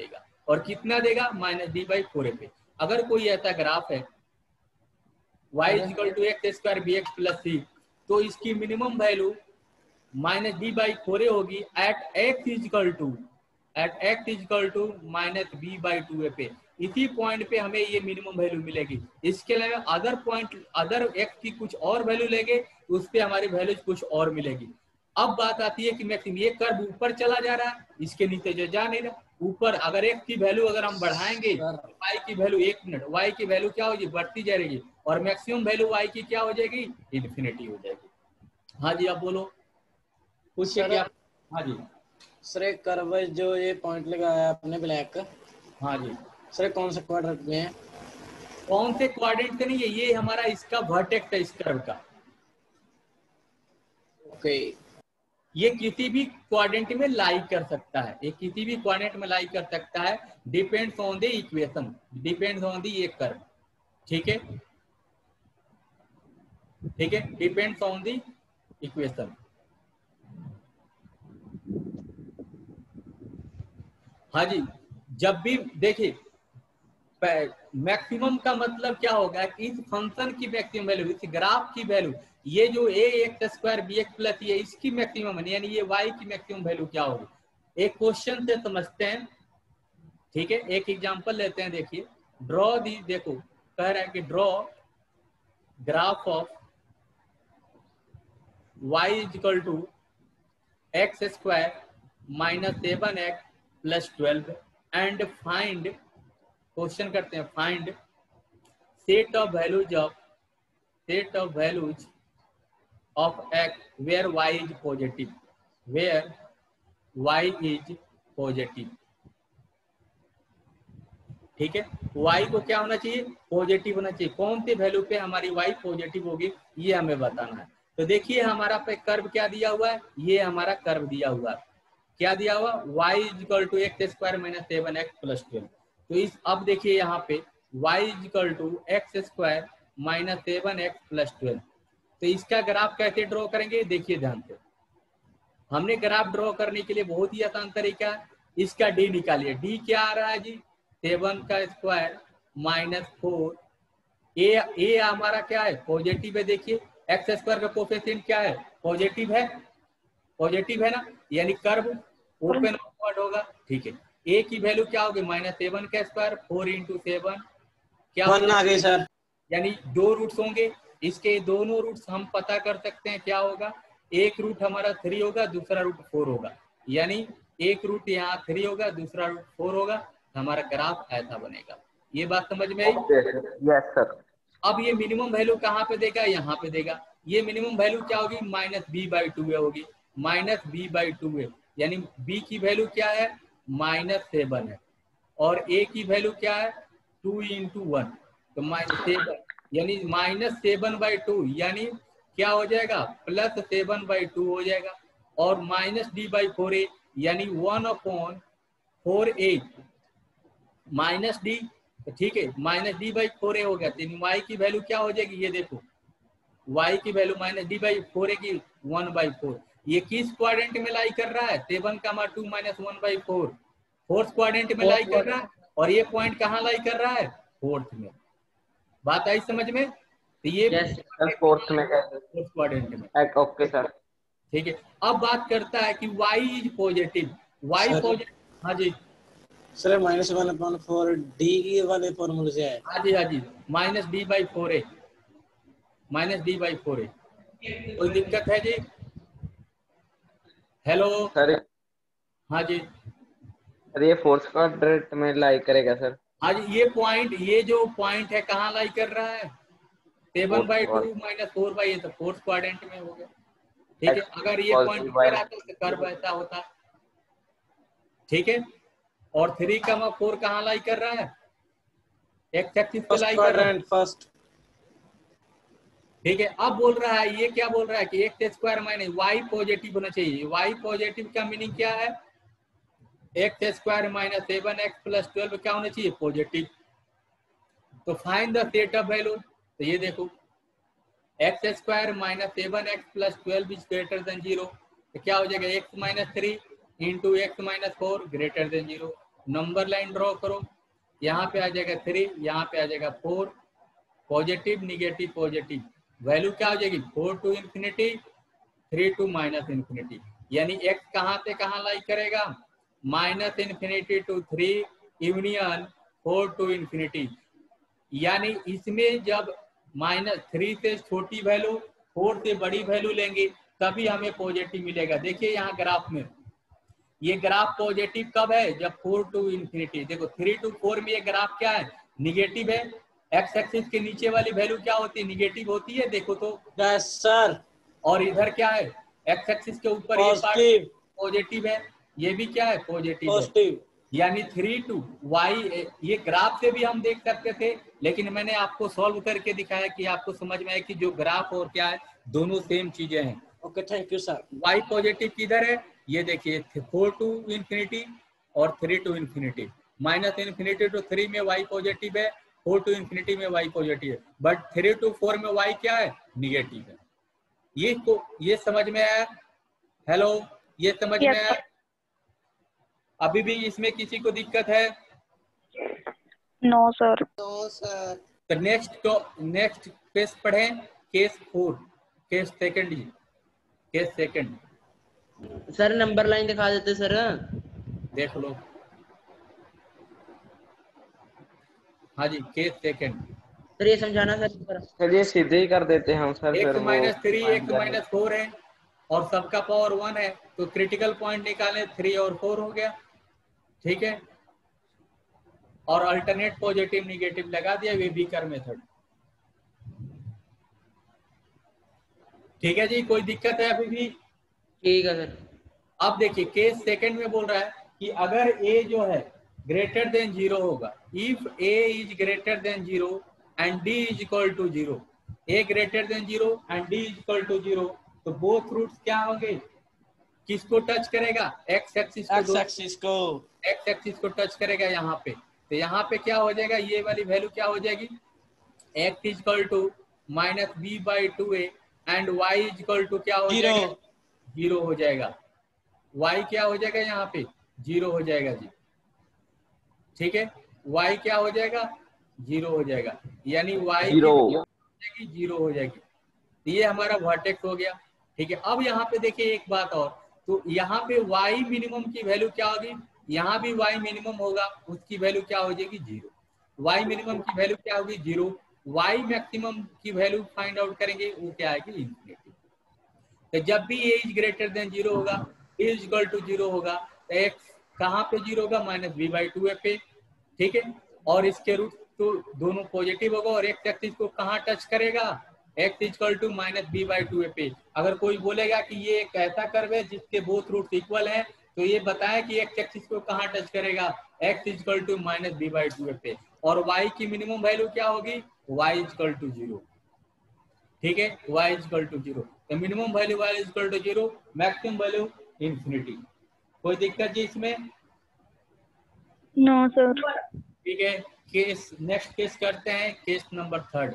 और कितना देगा minus D by four a पे। अगर कोई ऐसा ग्राफ है y is equal to x square B x plus c, तो इसकी minimum value minus D by four ए होगी at x is equal to at x is equal to minus B by two a पे। इसी point पे हमें ये minimum value मिलेगी। इसके अलावा अदर पॉइंट अदर एक्स की कुछ और वैल्यू लेंगे उस पे हमारी वैल्यू कुछ और मिलेगी। अब बात आती है कि मैक्सिमम ये कर्व ऊपर चला जा रहा है, इसके नीचे जो जा नहीं रहा ऊपर। अगर एक्स की वैल्यू अगर हम बढ़ाएंगे वाई की वैल्यू एक मिनट वाई की वैल्यू क्या होगी बढ़ती जाएगी और मैक्सिमम वैल्यू वाई की क्या हो जाएगी इन्फिनिटी हो जाएगी। हाँ जी आप बोलो कुछ क्या? हाँ जी सर एक कर्व जो ये पॉइंट लगाया आपने ब्लैक, हाँ जी सर कौन सा क्वाड्रेंट में है? कौन से क्वाड्रेंट से नहीं है, ये हमारा इसका वर्टेक्स है इस कर्व का। ओके, ये किसी भी क्वाड्रेंट में लाई कर सकता है, ये किसी भी क्वाड्रेंट में लाई कर सकता है, depends on the equation, depends on the ये कर्व। ठीक है ठीक है डिपेंड्स ऑन द इक्वेशन। हाँ जी जब भी देखिए मैक्सिमम का मतलब क्या होगा कि इस फंक्शन की मैक्सिमम वैल्यू, इस ग्राफ की वैल्यू, ये जो a x square B x plus ये इसकी मैक्सिमम है, यानी ये वाई की मैक्सिमम वैल्यू क्या होगी। एक क्वेश्चन से समझते हैं। ठीक है एक एग्जांपल लेते हैं। देखिए ड्रॉ दी, देखो कह रहा है कि draw graph of y is equal to x square minus seven x plus twelve and find, question करते हैं, find set of values of set of values of x where y is positive, where y is positive. ठीक है Y को क्या होना चाहिए positive होना चाहिए। कौन से वैल्यू पे हमारी वाई पॉजिटिव होगी ये हमें बताना है। तो देखिए हमारा पे कर्व क्या दिया हुआ है, ये हमारा कर्व दिया हुआ है, क्या दिया हुआ y is equal to x square minus seven x plus twelve. तो इस अब देखिए यहाँ पे y is equal to x square minus seven x plus twelve. तो इसका ग्राफ कैसे ड्रॉ करेंगे देखिए ध्यान से। हमने ग्राफ ड्रॉ करने के लिए बहुत ही आसान तरीका है, इसका d निकालिए। d क्या आ रहा है जी सेवन का square minus four, a a हमारा क्या है पॉजिटिव है। देखिए एक्स स्क्वायर का कोफिशिएंट क्या है पॉजिटिव है, पॉजिटिव है ना, यानी कर्व ओपन अपवर्ड होगा। ठीक है ए की वैल्यू क्या होगी माइनस सेवन का स्क्वायर फोर इंटू सेवन क्या वन आ गई सर, यानी दो रूट्स होंगे। इसके दोनों रूट्स हम पता कर सकते हैं क्या होगा, एक रूट हमारा थ्री होगा दूसरा रूट फोर होगा, यानी एक रूट यहाँ थ्री होगा दूसरा रूट फोर होगा, हमारा ग्राफ ऐसा बनेगा। ये बात समझ में आई? Yes sir. अब ये मिनिमम वैल्यू कहाँ पे देगा यहाँ पे देगा। ये मिनिमम वैल्यू क्या होगी माइनस बी बाई टू होगी, माइनस बी बाई टू है, यानी b की वैल्यू क्या है माइनस सेवन है और a की वैल्यू क्या है टू इंटू वन, तो माइनस सेवन यानी माइनस सेवन बाई टू यानी क्या हो जाएगा प्लस सेवन बाई टू हो जाएगा और minus D by four a यानी one upon four a minus d. ठीक है minus D by four a हो गया, तो y की वैल्यू क्या हो जाएगी ये देखो y की value minus D by four a की वन बाई फोर। ये किस क्वाड्रेंट में लाई कर रहा है सेवन का two minus one by four, fourth quadrant में लाई कर रहा है और ये पॉइंट कहाँ लाई कर रहा है फोर्थ में। बात आई समझ में? तो ये फोर्थ में फोर्थ क्वाड्रेंट में। ओके सर ठीक है अब बात करता है कि y is positive, y positive. हाँ जी sir minus one upon four d की वाले फॉर्मूले से है। हाँ जी हाँ जी minus D by four a, minus D by four a. कोई दिक्कत है जी? Hello sir. हाँ जी सर ये फोर्थ क्वाड्रेंट में लाई करेगा सर? हाँ जी ये पॉइंट ये जो पॉइंट है कहाँ लाई कर रहा है seven by two minus four by तो फोर्थ क्वाड्रेंट में हो गया। ठीक है अगर ये पॉइंट ऊपर आता तो कर्व ऐसा होता। ठीक है और थ्री का फोर कहाँ लाई कर रहा है एक्स एक्सिस पे लाई कर रहा है फर्स्ट। ठीक है अब बोल रहा है ये क्या बोल रहा है कि x square minus y positive होना चाहिए। वाई पॉजिटिव का मीनिंग क्या है x square minus seven x plus twelve क्या होना चाहिए पॉजिटिव। तो find the set of value, तो ये देखो x square minus seven x plus twelve is greater than zero, तो क्या हो जाएगा x minus three into x minus four greater than zero. Number line draw करो, यहाँ पे आ जाएगा थ्री, यहाँ पे आ जाएगा four, positive negative positive, value क्या हो जाएगी four to infinity, three to minus infinity, यानी एक्स कहाँ से कहाँ लाई करेगा, minus infinity to three union four to infinity. यानी इसमें जब माइनस थ्री से छोटी वैल्यू फोर से बड़ी वैल्यू लेंगे तभी हमें पॉजिटिव मिलेगा। देखिए यहाँ ग्राफ में ये ग्राफ पॉजिटिव कब है, जब फोर टू इंफिनिटी, देखो थ्री टू फोर में ये ग्राफ क्या है, निगेटिव है। एक्स एक्सिस के नीचे वाली वैल्यू क्या होती है, निगेटिव होती है, देखो तो यस सर। और इधर क्या है, एक्स एक्सिस के ऊपर ये पार्ट पॉजिटिव है, ये भी क्या है पॉजिटिव पॉजिटिव। यानी थ्री टू वाई, ये ग्राफ से भी हम देख सकते थे, लेकिन मैंने आपको सॉल्व करके दिखाया कि आपको समझ में आए कि जो ग्राफ और क्या है दोनों सेम चीजें हैं। Okay thank you sir. Y positive किधर है, ये देखिए फोर टू इंफिनिटी और three to infinity, minus infinity to three में वाई पॉजिटिव है, फोर टू इंफिनिटी में वाई पॉजिटिव है, बट थ्री टू फोर में वाई क्या है निगेटिव है। ये को ये समझ में आया, हेलो ये समझ में आया, अभी भी इसमें किसी को दिक्कत है? No sir. No sir. तो नेक्स्ट तो नेक्स्ट केस पढ़ें, केस फोर, केस सेकंड जी, case second. Sir number line दिखा देते सर, देख लो। हाँ जी केस सेकंड। सर ये समझाना सर। सर ये सीधे ही कर देते हैं हम सर। एक फिर माइनस थ्री वो एक माइनस फोर है और सबका पावर वन है, तो क्रिटिकल पॉइंट निकालें, थ्री और फोर हो गया, ठीक है। और अल्टरनेट पॉजिटिव निगेटिव लगा दिया, वे बीकर मेथड। ठीक है जी, कोई दिक्कत है अभी भी? ठीक है सर। अब देखिए केस सेकंड में बोल रहा है कि अगर ए जो है ग्रेटर देन जीरो होगा, if A is greater than zero and D is equal to zero, a greater than zero and D is equal to zero, तो बोथ रूट्स क्या होंगे, किसको टच करेगा, एक्स एक्सिस को, x axis को, x axis को touch करेगा यहाँ पे। तो यहाँ पे क्या हो जाएगा, ये वाली वैल्यू क्या हो जाएगी, x is equal to minus B by two A and y is equal to क्या हो जाएगा, जीरो हो जाएगा। वाई क्या हो जाएगा यहाँ पे, जीरो हो जाएगा जी, ठीक है। वाई क्या हो जाएगा, जीरो हो जाएगा, यानी वाई जीरो जीरो हो जाएगी। ये हमारा वर्टेक्स हो गया, ठीक है। अब यहाँ पे देखिए एक बात और, तो यहाँ पे y मिनिमम की वैल्यू क्या होगी, यहाँ भी y मिनिमम होगा, उसकी वैल्यू क्या हो जाएगी जीरो। y मिनिमम की वैल्यू क्या होगी जीरो, y मैक्सिमम की वैल्यू फाइंड आउट करेंगे, वो क्या आएगी इंफिनिटी। तो जब भी a is greater than zero होगा, a is equal to zero होगा, तो x कहाँ पे जीरो होगा, minus B by two a पे, ठीक है। और इसके रूट तो दोनों पॉजिटिव होगा और एक्स एक्सिस को कहाँ टच करेगा, x equal to minus B by two a पे। अगर कोई बोलेगा कि ये एक ऐसा कर्व है जिसके बोथ रूट इक्वल हैं, तो ये बताएं कि x एक्सिस को कहाँ टच करेगा, x equal to minus B by two a पे। और y की मिनिमम वैल्यू क्या होगी, y इक्वल टू जीरो, ठीक है, y इक्वल टू जीरो। तो minimum value y equal to zero, maximum value infinity. कोई दिक्कत जी इसमें? No sir. ठीक है, केस नेक्स्ट केस करते हैं, केस नंबर थर्ड।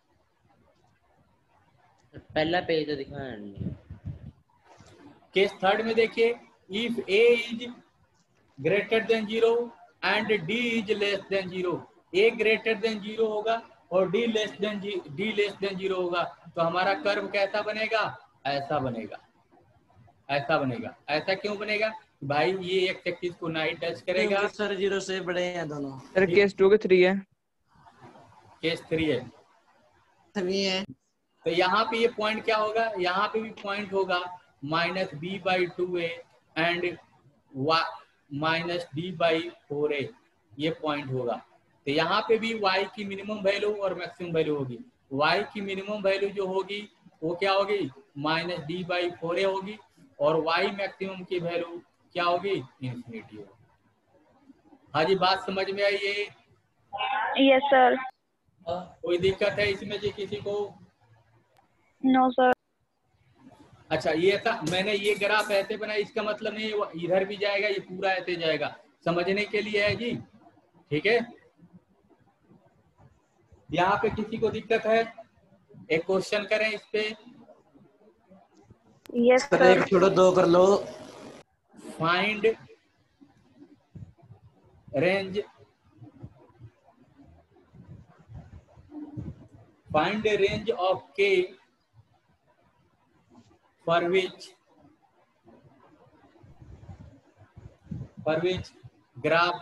पहला पेज तो दिखाया नहीं। केस थर्ड में देखिए, if a is greater than zero and d is less than zero, a greater than zero होगा और d less than d less than zero होगा, तो हमारा कर्व कैसा बनेगा, ऐसा बनेगा, ऐसा बनेगा। ऐसा क्यों बनेगा भाई, ये एक्स एक्सिस को ना ही टच करेगा सर, जीरो से बड़े हैं दोनों। सर केस टू के थ्री है, केस थ्री है, थ्री है। तो यहाँ पे ये पॉइंट क्या होगा, यहाँ पे भी पॉइंट होगा minus B by two A and minus D by four ए, ये पॉइंट होगा। तो यहाँ पे भी y की मिनिमम वैल्यू और मैक्सिमम वैल्यू होगी। y की मिनिमम वैल्यू जो होगी वो क्या होगी, माइनस डी बाई फोर ए होगी, और y मैक्सिमम की वैल्यू क्या होगी, इंफिनिटी होगी। हाँ जी, बात समझ में आई है? Yes sir. कोई दिक्कत है इसमें जी किसी को? No sir. अच्छा, ये था, मैंने ये ग्राफ ऐसे बनाया, इसका मतलब नहीं इधर भी जाएगा, ये पूरा ऐसे जाएगा, समझने के लिए है जी, ठीक है। यहाँ पे किसी को दिक्कत है, एक क्वेश्चन करें इस पे। Yes sir, sir. एक छोड़ो दो कर लो। Find range find a range of k for which for which graph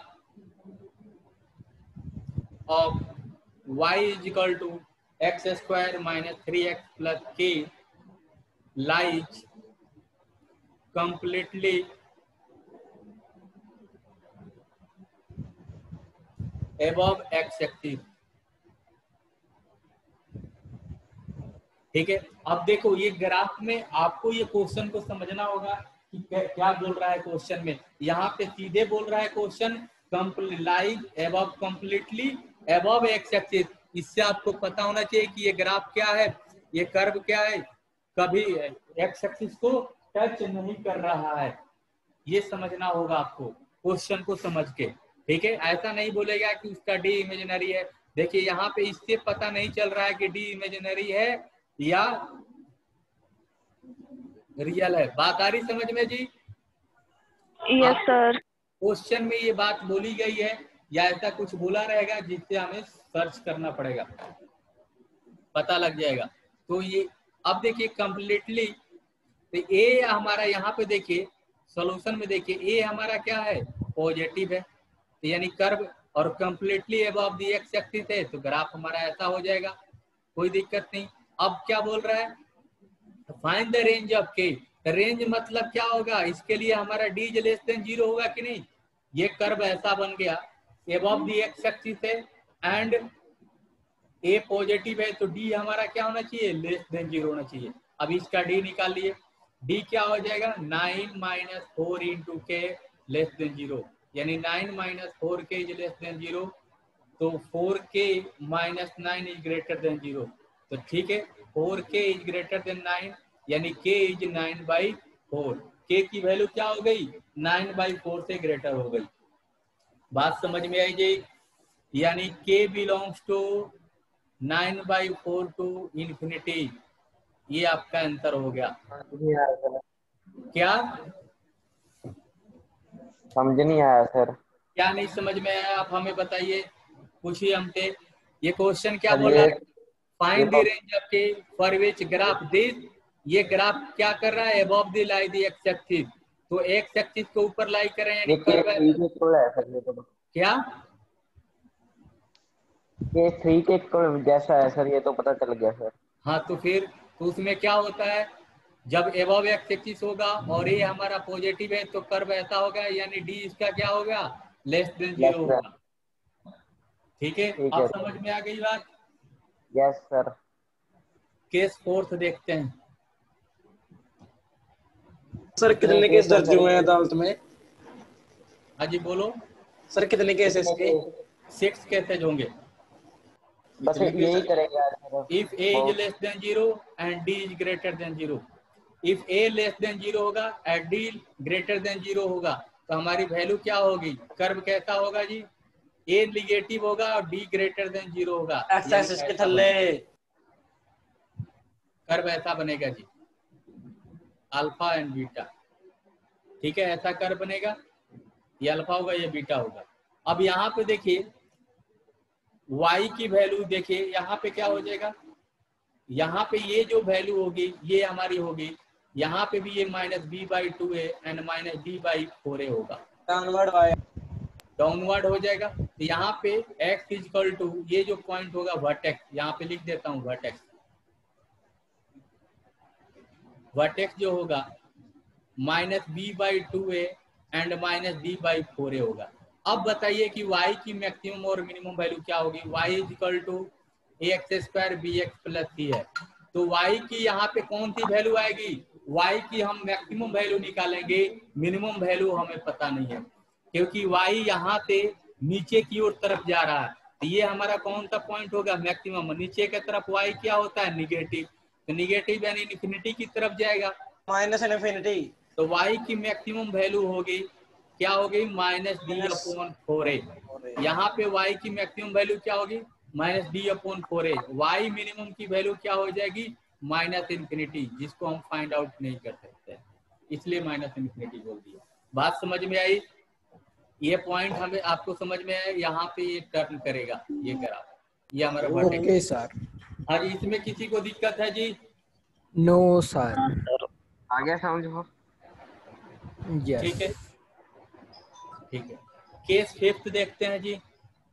of y is equal to x square minus three x plus k lies completely above x axis। ठीक है, अब देखो ये ग्राफ में आपको ये क्वेश्चन को समझना होगा कि क्या बोल रहा है क्वेश्चन में। यहाँ पे सीधे बोल रहा है question lies above completely above x axis. इससे आपको पता होना चाहिए कि ये ग्राफ क्या है, ये कर्व क्या है, कभी एक्स एक्सिस को टच नहीं कर रहा है। ये समझना होगा आपको क्वेश्चन को समझ के। ठीक है, ऐसा नहीं बोलेगा कि उसका डी इमेजिनरी है। देखिए यहाँ पे इससे पता नहीं चल रहा है कि डी इमेजिनरी है या रियल है। बात आ रही समझ में जी? Yes sir. क्वेश्चन में ये बात बोली गई है या ऐसा कुछ बोला रहेगा जिससे हमें सर्च करना पड़ेगा, पता लग जाएगा। तो ये अब देखिए कंप्लीटली, तो ए हमारा यहाँ पे देखिए सॉल्यूशन में देखिए ए हमारा क्या है, पॉजिटिव है, तो यानी कर्व, और completely above the x axis है तो ग्राफ हमारा ऐसा हो जाएगा, कोई दिक्कत नहीं। अब क्या बोल रहा है, find the range of k. Range मतलब क्या होगा, इसके लिए हमारा d is less than zero होगा कि नहीं। ये कर्व ऐसा बन गया, अबव द एक्स एक्सिस है एंड ए पॉजिटिव है, तो डी हमारा क्या होना चाहिए, लेस देन जीरो होना चाहिए। अब इसका डी निकाल लिए, डी क्या हो जाएगा, nine minus four into k less than zero, यानी nine minus four k is less than zero, तो four k minus nine is greater than zero. तो ठीक है, four k is greater then nine, यानी के इज नाइन बाई फोर। के की value क्या हो गई, नाइन बाई फोर से ग्रेटर हो गई। बात समझ में आई जी? यानी k belongs to nine by four to infinity. ये आपका आंसर हो गया। क्या समझ नहीं आया सर? क्या नहीं समझ में आया, आप हमें बताइए, पूछिए हमसे। ये क्वेश्चन क्या बोल रहा है, find the range of k for which graph this. ये ग्राफ क्या कर रहा है, above the lie the x axis, तो एक्स एक्सिस के ऊपर लाई कर रहे हैं, यानी कर्व है। क्या ये थ्री के जैसा है सर, ये तो पता चल गया सर। हाँ, तो फिर तो उसमें क्या होता है, जब एबव एक्स एक्सिस होगा और ये हमारा पॉजिटिव है तो कर्व ऐसा होगा, यानी डी इसका क्या होगा, लेस देन जीरो होगा। ठीक है, अब समझ में आ गई बात? Yes sir. केस फोर्थ देखते हैं। सर कितने केस दर्ज हुए हैं अदालत में? हाँ जी बोलो सर, कितने केस इसके? सिक्स केसेज होंगे। बस यही करेंगे। If A is less than zero and D is greater than zero, if a less than zero होगा and d greater than zero होगा, तो हमारी वैल्यू क्या होगी, कर्व कैसा होगा जी, ए निगेटिव होगा और डी ग्रेटर देन जीरो होगा। एक्स एक्सिस के थल्ले कर्व ऐसा बनेगा जी, अल्फा एंड बीटा। ठीक है, ऐसा कर्व बनेगा, ये अल्फा होगा ये बीटा होगा। अब यहाँ पे देखिए y की वैल्यू देखिए, यहाँ पे क्या हो जाएगा, यहाँ पे ये जो वैल्यू होगी ये हमारी होगी, यहाँ पे भी ये minus B by two A and minus D by four a होगा, डाउनवर्ड डाउनवर्ड हो जाएगा। तो यहाँ पे x इजकल टू ये जो पॉइंट होगा वर्टेक्स, यहाँ पे लिख देता हूँ वर्टेक्स, वर्टेक्स जो होगा minus B by two A and minus D by four a होगा। अब बताइए कि y की मैक्सिमम और मिनिमम वैल्यू क्या होगी, y is equal to A x square B x plus c है, तो y की यहाँ पे कौन सी वैल्यू आएगी, y की हम मैक्सिमम वैल्यू निकालेंगे, मिनिमम वैल्यू हमें पता नहीं है, क्योंकि y यहाँ से नीचे की ओर तरफ जा रहा है, तो ये हमारा कौन सा पॉइंट होगा, मैक्सिमम। नीचे की तरफ y क्या होता है, निगेटिव, तो निगेटिव यानी इन्फिनिटी की तरफ जाएगा, माइनस इन्फिनिटी, तो y की मैक्सिमम वैल्यू होगी क्या होगी, minus D upon four A. यहाँ पे y की मैक्सिमम वैल्यू क्या होगी, minus D upon four A. Y minimum की वैल्यू क्या हो जाएगी, माइनस इन्फिनिटी, जिसको हम फाइंड आउट नहीं कर सकते, इसलिए माइनस इन्फिनिटी बोल दिया। बात समझ में आई? ये पॉइंट हमें आपको समझ में है, यहाँ पे ये टर्न करेगा, ये करा, ये हमारा वर्टेक्स। Okay sir. हाँ जी, इसमें किसी को दिक्कत है जी? No sir. आ गया समझ हो? यस। ठीक है, ठीक है। केस फिफ्थ देखते हैं जी।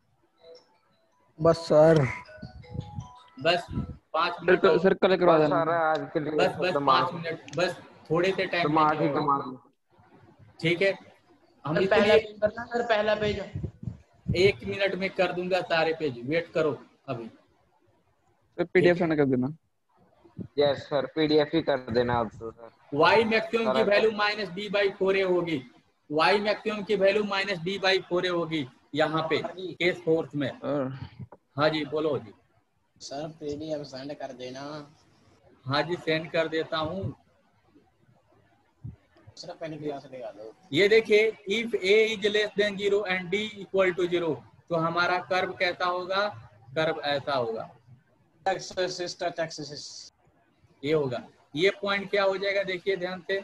बस सर। बस पाँच सर मिनट क- और। सर कल करवा बस देना। सारा आज के लिए बस बस दिमाग पाँच मिनट, बस थोड़े से टाइम दिमाग ही लेंगे और। दिमाग। ठीक है, हम सर पहला इसलिए पेज करना सर, पहला पेज। एक मिनट में कर दूंगा सारे पेज, वेट करो अभी। सर पीडीएफ सेंड कर देना। यस सर, पीडीएफ ही कर देना अब तो सर। वाई मैक्सिमम की सारा value minus D by four ए होगी। वाई मैक्सिमम की value minus D by four ए होगी यहाँ पे केस फोर्थ में। और हाँ जी बोलो जी। सर पीडीएफ सेंड कर देना। हाँ जी सेंड कर देता हूँ। सर पहले क्लास लगा दो। ये देखिए, if a is less than zero and d equal to zero, तो हमारा कर्व कैसा होगा? कर्व ऐसा होगा, एक्सेस एक्सेस ये होगा। ये पॉइंट क्या हो जाएगा देखिए ध्यान से,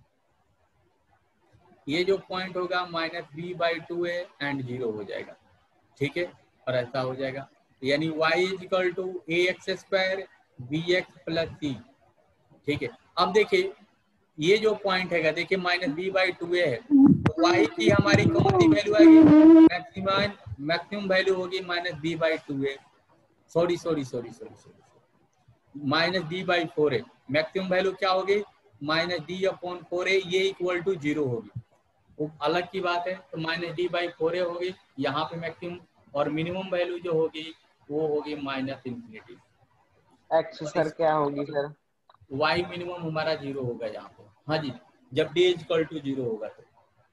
ये जो पॉइंट होगा minus B by two A and zero हो जाएगा। ठीक है, और ऐसा हो जाएगा, यानी y is equal to A x square B x plus C. ठीक है, अब देखिए ये जो पॉइंट है देखिए minus B by two A है, तो y की हमारी कौन सी वैल्यू आएगी? मैक्सिमम मैक्सिमम वैल्यू होगी minus B by two A, sorry sorry sorry sorry sorry minus D by four A. Maximum value क्या होगी? माइनस डी अपॉन फोर ए, ये इक्वल टू जीरो होगी, वो अलग की बात है। तो माइनस डी बाई फोर ए होगी यहाँ पे मैक्सिमम, और मिनिमम वैल्यू जो होगी वो होगी माइनस इंफिनिटी। एक्स सर क्या होगी सर? वाई मिनिमम हमारा जीरो होगा यहाँ पे। हाँ जी, जब डी इक्वल टू जीरो होगा तो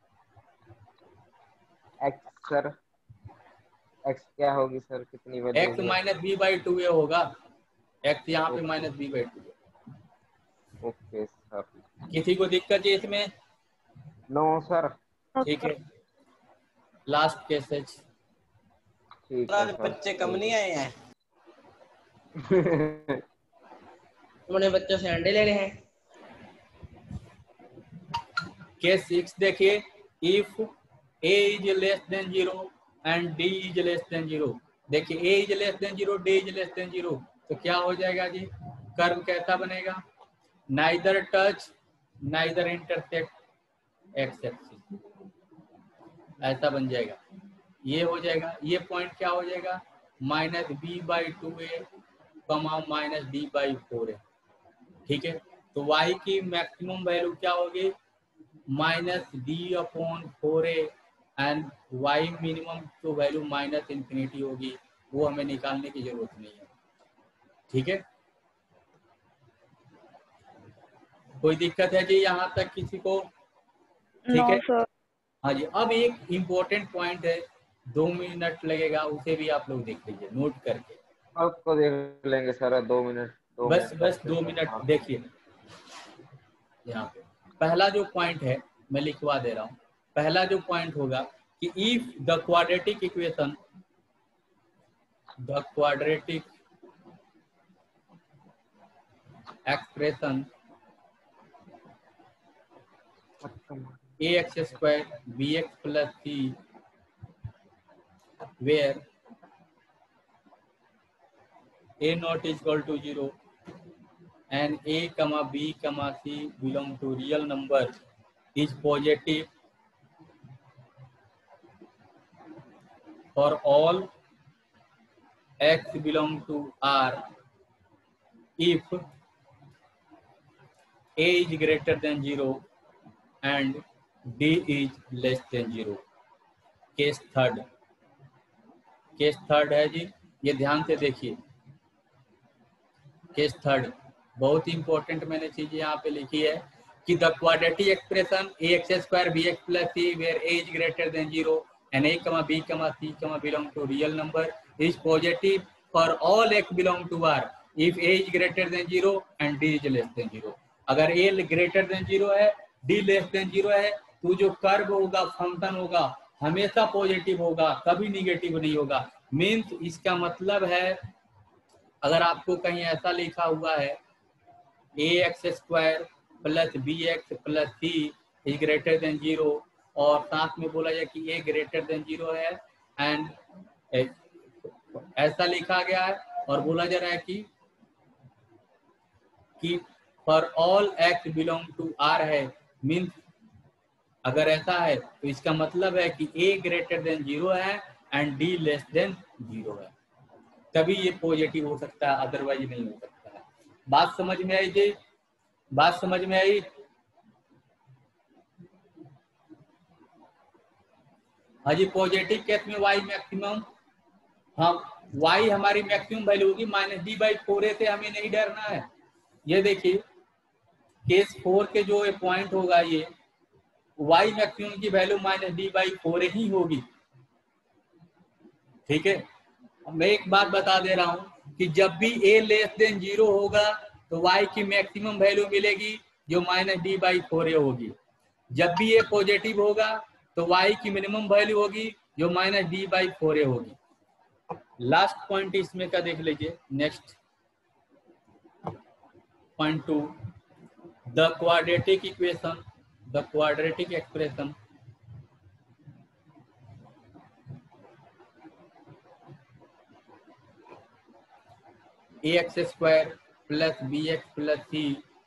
एक्स सर एक्स क्या होगी सर? कितनी value? X minus B by two A होगा, एक्स यहाँ पे minus B by two. Okay sir. किसी को दिक्कत है इसमें? No sir. ठीक है, लास्ट केसेज। ठीक आज है सर। बच्चे कम नहीं आए हैं। तुमने बच्चों से अंडे लेने हैं। केस सिक्स देखिए, if a is less than zero and d is less than zero. देखिए a is less than zero, d is less than zero, तो क्या हो जाएगा जी? कर्व कैसा बनेगा? Neither touch neither intersect X axis, ऐसा बन जाएगा, ये हो जाएगा। ये पॉइंट क्या हो जाएगा? Minus B by two A comma minus D by four A. ठीक है, तो y की मैक्सिमम वैल्यू क्या होगी? Minus D upon four A and y minimum तो वैल्यू माइनस इंफिनिटी होगी, वो हमें निकालने की जरूरत नहीं है। ठीक है, कोई दिक्कत है जी यहाँ तक किसी को? ठीक है, हाँ जी। अब एक इम्पोर्टेंट पॉइंट है, दो मिनट लगेगा, उसे भी आप लोग देख लीजिए नोट करके। आपको देख लेंगे सर, दो मिनट दो बस मिनट बस दो मिनट देखिए। यहाँ पे पहला जो पॉइंट है मैं लिखवा दे रहा हूँ। पहला जो पॉइंट होगा कि if the quadratic equation the quadratic expression A x square B x plus C where a not is equal to zero and a comma b comma c belong to real number is positive for all x belong to R if a is greater than zero and d is less than zero। Case third, case third है जी, ये ध्यान से देखिए। Case third बहुत ही important मैंने चीज यहाँ पे लिखी है कि the quadratic expression A x square B x plus C where A is greater than zero and A comma B comma C comma belong to real number is positive for all X belong to R if A is greater than zero and D is less than zero. अगर A greater than zero है, D less than zero है, तो जो curve होगा, function होगा, हमेशा positive होगा, कभी निगेटिव नहीं होगा। मीन्स इसका मतलब है, अगर आपको कहीं ऐसा लिखा हुआ है A x square plus B x plus C is greater than zero और साथ में बोला जाए कि ए ग्रेटर देन जीरो है एंड ऐसा लिखा गया है, और बोला जा रहा है कि कि for all X belong to R है, मीन्स अगर ऐसा है तो इसका मतलब है कि ए ग्रेटर देन जीरो है and D less than zero है, तभी ये पॉजिटिव हो सकता है, अदरवाइज नहीं हो सकता है। बात समझ में आई जी? बात समझ में आई? हाँ जी, पॉजिटिव केस में वाई मैक्सिमम, हाँ वाई हमारी मैक्सिमम वैल्यू होगी minus D by four A से हमें नहीं डरना है। ये देखिए केस फोर के जो पॉइंट होगा ये वाई मैक्सिमम की value minus D by four ही होगी, ठीक है। मैं एक बात बता दे रहा हूं कि जब भी ए लेस देन जीरो होगा तो वाई की मैक्सिमम वैल्यू मिलेगी जो माइनस डी बाई फोर ए होगी। जब भी ए पॉजिटिव होगा तो वाई की मिनिमम वैल्यू होगी जो माइनस डी बाई फोर ए होगी। लास्ट पॉइंट इसमें का देख लीजिए, next point two, the quadratic equation, the quadratic expression A x square plus B x plus C,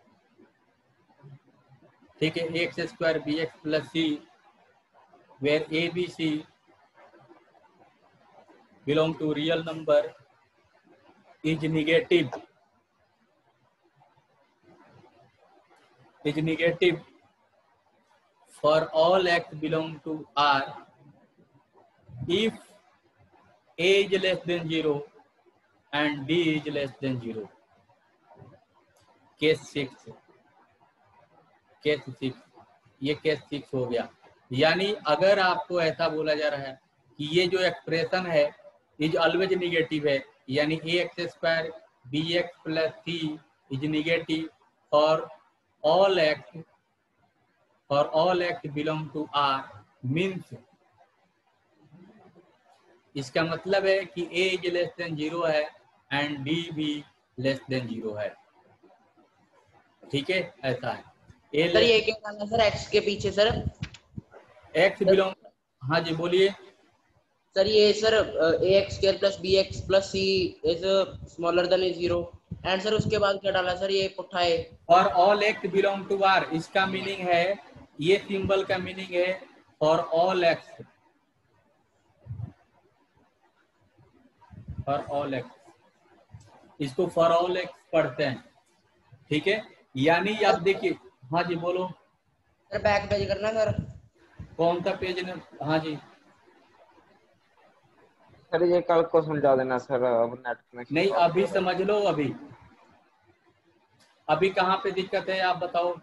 ठीक है, A x square B x plus C where A, B, C belong to real number is negative, is negative for all x belong to R if A is less than zero and D is less than zero. Case six, case six, ये case six हो गया। यानी अगर आपको ऐसा बोला जा रहा है कि ये जो एक्सप्रेशन है इज ऑलवेज निगेटिव है, यानी A x square B x plus C is negative for all X, for all X belong to R, means इसका मतलब है कि A is less than zero है एंड डी भी लेस देन जीरो है, ठीक है, ऐसा है। ए सर ये क्या डाला सर एक्स के पीछे सर? एक्स बिलोंग, हाँ जी बोलिए सर। ये sir A x square plus B x plus C is smaller than zero, and sir उसके बाद क्या डाला सर? ये पुट्ठा है for all X belong to R, इसका मीनिंग है, ये सिंबल का मीनिंग है for all X, for all X, इसको फॉर ऑल एक्स पढ़ते हैं, ठीक है। यानी आप देखिए, हाँ जी बोलो सर। बैक पेज करना सर। कौन सा पेज ने? हाँ जी सर ये कल को समझा देना सर, अब नेट कनेक्शन नहीं, अभी समझ लो, अभी अभी कहाँ पे दिक्कत है आप बताओ,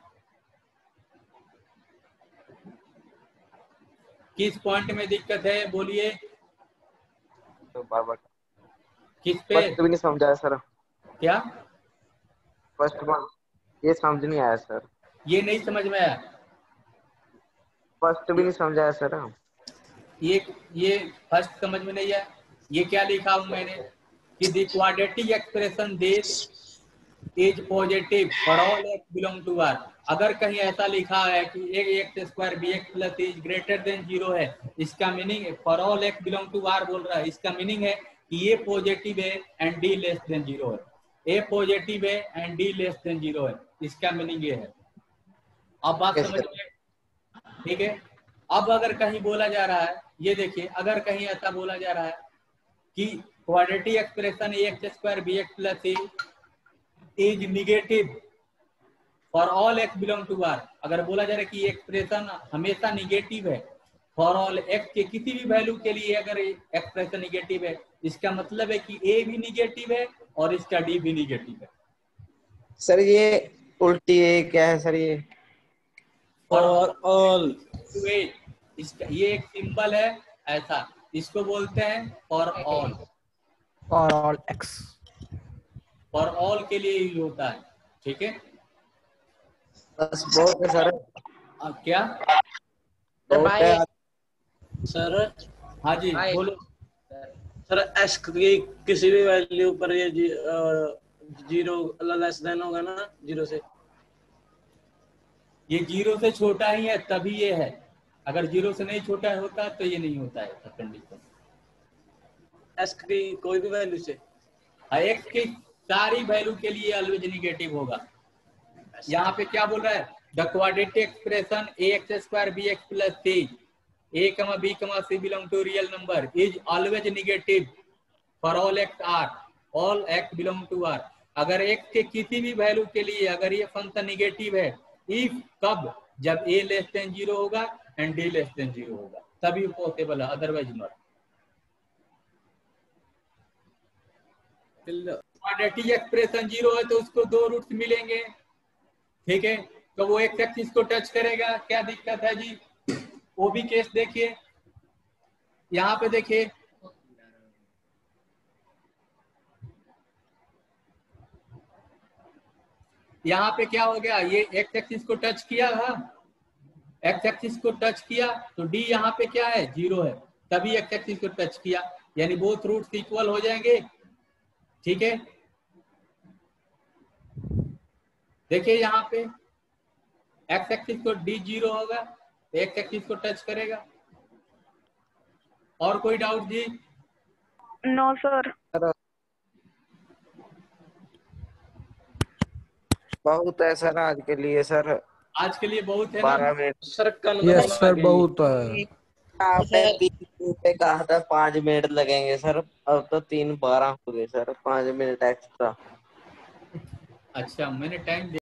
किस पॉइंट में दिक्कत है बोलिए, तो बार बार किस पे? फर्स्ट भी नहीं समझाया सर, क्या फर्स्ट वन ये समझ नहीं आया सर, ये नहीं समझ में आया? फर्स्ट भी नहीं समझाया सर। ये ये फर्स्ट समझ में नहीं है। ये क्या लिखा हूं मैंने कि the quadratic expression this is positive for all X belong to R. अगर कहीं ऐसा लिखा है कि एक X square B x plus is greater than zero है, इसका meaning for all X belong to R बोल रहा है, इसका मीनिंग है कि ये पॉजिटिव है and D less than zero है, ए पॉजिटिव है and D less than zero है, इसका मीनिंग ये है। अब बात समझ में, ठीक है। अब अगर कहीं बोला जा रहा है, ये देखिए, अगर कहीं ऐसा बोला जा रहा है कि quadratic expression A x square B x plus C is negative for all X belong to R, अगर बोला जा रहा है कि एक्सप्रेशन हमेशा निगेटिव है फॉर ऑल एक्स के किसी भी वैल्यू के लिए, अगर एक्सप्रेशन निगेटिव है, इसका मतलब है कि ए भी निगेटिव है और इसका डी भी निगेटिव है। सर ये उल्टी है क्या है सर? ये और ऑल इसका ये एक सिंबल है ऐसा, इसको बोलते हैं for all, for all X, for all के लिए यूज होता है, ठीक है। बस बहुत है सर। अब क्या बाय सर? हाँ जी बाय। बोलो। सर एक्स की किसी भी वैल्यू पर ये जी, जीरो लेस देन होगा ना जीरो से? ये जीरो से छोटा ही है तभी ये है, अगर जीरो से नहीं छोटा होता तो ये नहीं होता है कंडीशन। एस की कोई भी वैल्यू से एक्स की सारी वैल्यू के लिए ऑलवेज निगेटिव होगा। यहाँ पे क्या बोल रहा है, the quadratic expression A x square B x plus C A comma B comma C belong to real number is always negative for all X R, all X belong to R. अगर X के किसी भी value के लिए अगर ये function negative है, if कब, जब ए लेस देन जीरो होगा and D less than zero होगा, तभी पॉसिबल है, otherwise not. Quadratic expression zero है तो उसको दो रूट्स मिलेंगे, ठीक है, तो वो एक्स एक्सिस को टच करेगा, क्या दिक्कत है जी। वो भी केस देखिए, यहाँ पे देखिए यहाँ पे क्या हो गया, ये एक्स एक्सिस को टच किया था, एक्स एक्सिस को टच किया तो डी यहाँ पे क्या है, जीरो है, तभी एक्स एक्सिस को टच किया, यानी बोथ रूट्स इक्वल हो जाएंगे, ठीक है। देखिए यहाँ पे एक्स एक्सिस को डी जीरो होगा, एक्स एक्सिस को टच करेगा। और कोई डाउट जी? No sir. बहुत है सर आज के लिए सर, आज के लिए बहुत है बारह ना? मिनट सर कल यस सर बहुत है। आपने तीन मिनट पे कहा था पाँच मिनट लगेंगे सर, अब तो तीन बारह हो गए सर, पाँच मिनट एक्स्ट्रा। अच्छा मैंने टाइम